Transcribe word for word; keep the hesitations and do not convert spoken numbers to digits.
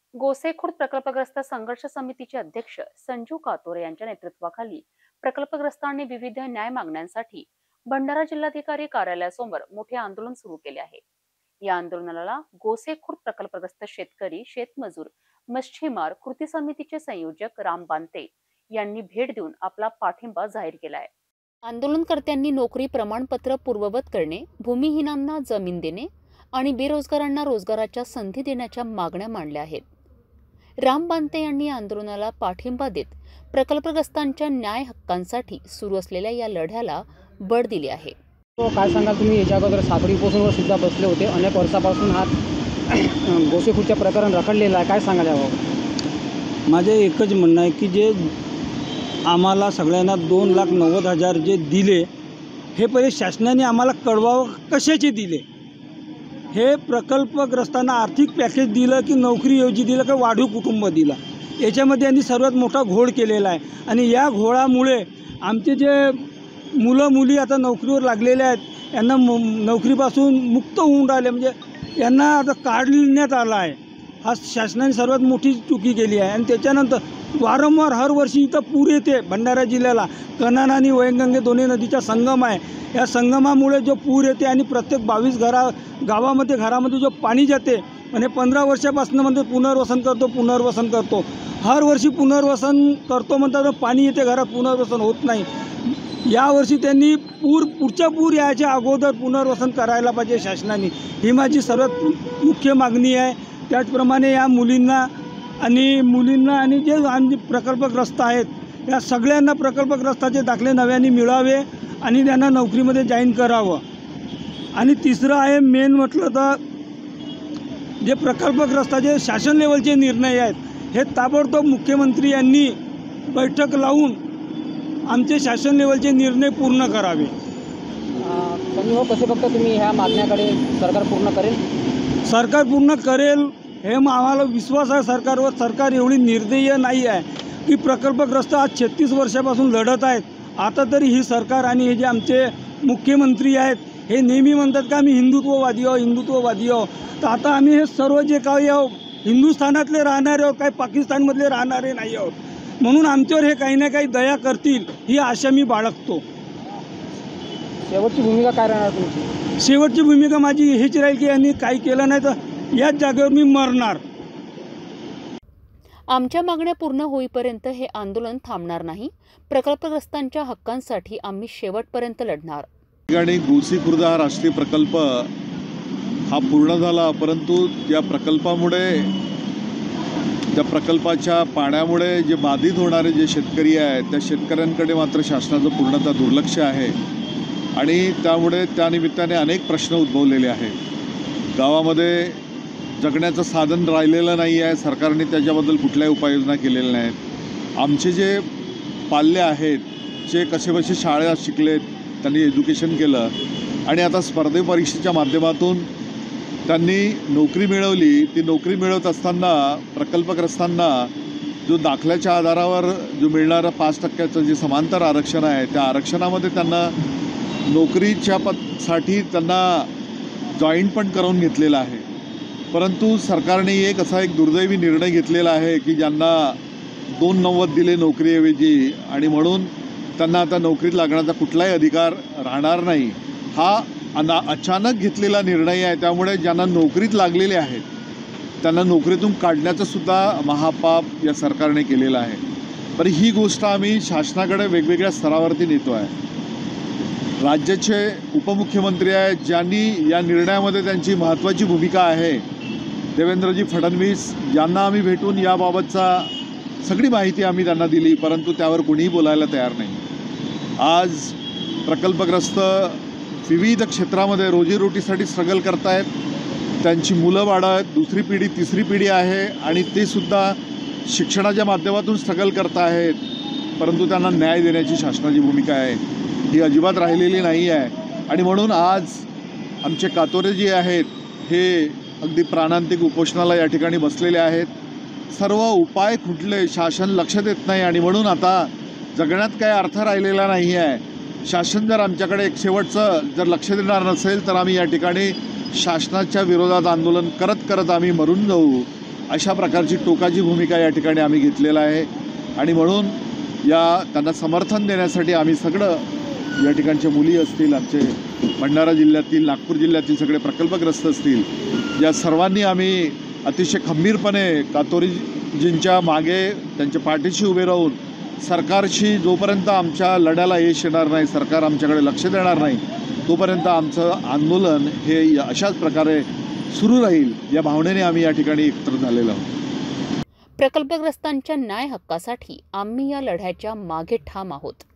गोसेखुर्द प्रकल्पग्रस्त संघर्ष समितीचे अध्यक्ष संजू कातोरे यांच्या नेतृत्वाखाली प्रकल्पग्रस्तांनी विविध न्याय मागण्यांसाठी भंडारा जिल्हाधिकारी कार्यालयासमोर मोठे आंदोलन सुरू केले आहे। या आंदोलनाला गोसेखुर्द प्रकल्पग्रस्त शेतकरी, शेतमजूर, मच्छीमार कृती समितीचे संयोजक राम बांते यांनी भेट देऊन आपला पाठिंबा जाहीर केला आहे। आंदोलनकर्त्यांनी नोकरी प्रमाणपत्र पूर्ववत करणे, भूमिहीनांना जमीन देणे आणि बेरोजगारांना रोजगाराच्या संधी देण्याच्या मागण्या मांडल्या आहेत। राम बांते यांनी आंदोलनाला पाठिंबा देत प्रकल्पग्रस्तांच्या न्याय हक्कांसाठी सुरू असलेल्या या लढ्याला बळ दिले आहे। तो काय सांगाल तुम्ही? याच्या अगोदर साखळी पोसूनवर सुद्धा बसले होते, अनेक वर्षापासून हा गोसेखुर्दचे प्रकरण रखडलेलं आहे, काय सांगाल याबाबत? माझे एकच म्हणणं आहे की जे आम्हाला सगळ्यांना दोन लाख नव्वद हजार जे दिले हे पहिले शासनाने आम्हाला कळवावं कशाचे दिले। हे प्रकल्पग्रस्तांना आर्थिक पॅकेज दिलं की नोकरी योजना दिलं की वाढीव कुटुंब दिलं, याच्यामध्ये यांनी सर्वात मोठा घोळ केलेला आहे। आणि या घोळामुळे आमचे जे मुलं मुली आता नोकरीवर लागलेले आहेत यांना नोकरीपासून मुक्त होऊन राहिले, म्हणजे यांना आता काढण्यात आला आहे। हा शासनाने सर्वात मोठी चुकी केली आहे। आणि त्याच्यानंतर वारंवार हर वर्षी इथं पूर येते भंडारा जिल्ह्याला, कन्हान आणि वैनगंगे दोन्ही नदीचा संगम आहे। या संगमामुळे जो पूर येते आणि प्रत्येक बावीस घरा गावामध्ये घरामध्ये जो पाणी जाते, म्हणजे पंधरा वर्षापासून म्हणजे पुनर्वसन करतो पुनर्वसन करतो हर वर्षी पुनर्वसन करतो म्हणतात, पाणी येते घरात, पुनर्वसन होत नाही। यावर्षी त्यांनी पूर पुढच्या पूर यायच्या अगोदर पुनर्वसन करायला पाहिजे शासनाने, ही माझी सर्वात मुख्य मागणी आहे। त्याचप्रमाणे या मुलींना आणि मुलींना आणि जे आमचे प्रकल्पग्रस्त आहेत या सगळ्यांना प्रकल्पग्रस्ताचे दाखले नव्याने मिळावे आणि त्यांना नोकरीमध्ये जॉईन करावं। आणि तिसरं आहे मेन म्हटलं तर जे प्रकल्पग्रस्ताचे शासन लेवलचे निर्णय आहेत हे ताबडतोब मुख्यमंत्री यांनी बैठक लावून आमचे शासन लेवलचे निर्णय पूर्ण करावे। संजू भाऊ, कसे बघता तुम्ही ह्या मागण्याकडे? सरकार पूर्ण करेल? सरकार पूर्ण करेल हे आम्हाला विश्वास आहे सरकारवर। सरकार एवढी निर्दयी नाही आहे की प्रकल्पग्रस्त आज छत्तीस वर्षापासून लढत आहेत। आता तरी ही सरकार आणि हे जे आमचे मुख्यमंत्री आहेत हे नेहमी म्हणतात का आम्ही हिंदुत्ववादी आहो हिंदुत्ववादी आहो, तर आता आम्ही हे सर्व जे काही आहो हिंदुस्थानातले राहणारे आहोत, काही पाकिस्तानमधले राहणारे नाही आहोत, म्हणून आमच्यावर हे काही ना काही दया करतील ही आशा मी बाळगतो। शेवटची भूमिका काय राहणार तुमची? शेवटची भूमिका माझी हीच राहील की यांनी काही केलं नाही तर याच जागेवर मी मरणार। आमच्या मागण्या पूर्ण होईपर्यंत हे आंदोलन थांबणार नाही। प्रकल्पग्रस्तांच्या हक्कांसाठी आम्ही शेवटपर्यंत लढणार। ठिकाणी गोसेखुर्द हा राष्ट्रीय प्रकल्प हा पूर्ण झाला, परंतु या प्रकल्पामुळे त्या प्रकल्पाच्या पाण्यामुळे जे बाधित होणारे जे शेतकरी आहेत त्या शेतकऱ्यांकडे मात्र शासनाचं पूर्णतः दुर्लक्ष आहे आणि त्यामुळे त्यानिमित्ताने अनेक प्रश्न उद्भवलेले आहेत। गावामध्ये जगण्याचं साधन राहिलेलं नाही आहे, सरकारने त्याच्याबद्दल कुठल्याही उपाययोजना केलेल्या नाहीत। आमचे जे पाल्य आहेत जे कसेबसे शाळा शिकलेत, त्यांनी एज्युकेशन केलं आणि आता स्पर्धे परीक्षेच्या माध्यमातून त्यांनी नोकरी मिळवली। ती नोकरी मिळवत असताना प्रकल्पग्रस्तांना जो दाखल्याच्या आधारावर जो मिळणारं पाच टक्क्याचं जे समांतर आरक्षण आहे त्या आरक्षणामध्ये त्यांना नोकरीच्या पदसाठी त्यांना जॉईन पण करून घेतलेलं आहे। परंतु सरकारने एक असा एक दुर्दैवी निर्णय घेतलेला आहे की ज्यांना दोन नव्वद दिले नोकरीऐवजी आणि म्हणून त्यांना आता नोकरीत लागण्याचा कुठलाही अधिकार राहणार नाही। हा अना अचानक घेतलेला निर्णय आहे, त्यामुळे ज्यांना नोकरीत लागलेले आहेत त्यांना नोकरीतून काढण्याचं सुद्धा महापाप या सरकारने केलेलं आहे। पण ही गोष्ट आम्ही शासनाकडे वेगवेगळ्या स्तरावरती नेतो आहे। राज्याचे उपमुख्यमंत्री आहेत ज्यांनी या निर्णयामध्ये त्यांची महत्त्वाची भूमिका आहे, देवेंद्रजी फडणवीस यांना आम्ही भेटून याबाबतचा सगळी माहिती आम्ही त्यांना दिली, परंतु त्यावर कोणीही बोलायला तयार नाही। आज प्रकल्पग्रस्त विविध क्षेत्रामध्ये रोजीरोटीसाठी स्ट्रगल करत आहेत, त्यांची मुलं बाळं दुसरी पिढी तिसरी पिढी आहे आणि ते सुद्धा शिक्षणाच्या माध्यमातून स्ट्रगल करत आहेत, परंतु त्यांना न्याय देण्याची शासनाची भूमिका आहे ही अजिबात राहिलेली नाही आहे। आणि म्हणून आज आमचे कातोरे जे आहेत हे अगदी प्राणांतिक उपोषणाला या ठिकाणी बसलेले आहेत। सर्व उपाय खुंटले, शासन लक्ष देत नाही आणि म्हणून आता जगण्यात काही अर्थ राहिलेला नाही आहे। शासन जर आमच्याकडे एक शेवटचं जर लक्ष देणार नसेल तर आम्ही या ठिकाणी शासनाच्या विरोधात आंदोलन करत करत आम्ही मरून जाऊ अशा प्रकारची टोकाची भूमिका या ठिकाणी आम्ही घेतलेला आहे आणि म्हणून या त्यांना समर्थन देण्यासाठी आम्ही सगळं या ठिकाणचे मुली असतील, आमचे भंडारा जिल्ह्यातील, नागपूर जिल्ह्यातील सगळे प्रकल्पग्रस्त असतील, या सर्वांनी आम्ही अतिशय खंबीरपणे कातोरीजींच्या मागे त्यांच्या पाठीशी उभे राहून सरकारशी जोपर्यंत आमच्या लढ्याला यश येणार नाही, सरकार आमच्याकडे लक्ष देणार नाही, तोपर्यंत आमचं आंदोलन हे अशाच प्रकारे सुरू राहील या भावनेने आम्ही या ठिकाणी एकत्र झालेलो आहोत. प्रकल्पग्रस्तांच्या न्याय हक्कासाठी आम्ही या लढ्याच्या मागे ठाम आहोत.